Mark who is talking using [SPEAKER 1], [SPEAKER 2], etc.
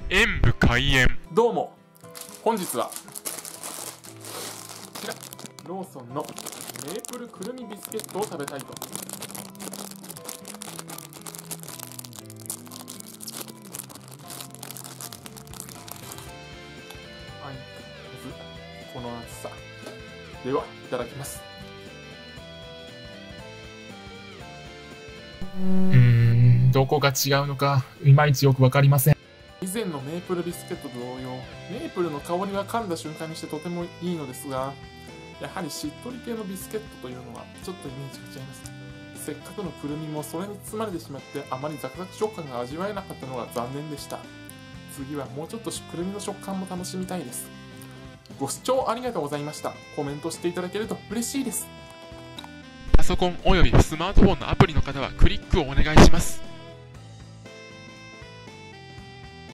[SPEAKER 1] 演武開演。
[SPEAKER 2] どうも、本日はこちらローソンのメープルくるみビスケットを食べたいと。相変わらずこの厚さでは、いただきます。
[SPEAKER 3] どこが違うのかいまいちよくわかりません。
[SPEAKER 2] 以前のメープルビスケットと同様、メープルの香りは噛んだ瞬間にしてとてもいいのですが、やはりしっとり系のビスケットというのはちょっとイメージが違います。せっかくのくるみもそれに包まれてしまって、あまりザクザク食感が味わえなかったのが残念でした。次はもうちょっとくるみの食感も楽しみたいです。ご視聴ありがとうございました。コメントしていただけると嬉しいです。
[SPEAKER 1] パソコンおよびスマートフォンのアプリの方はクリックをお願いします。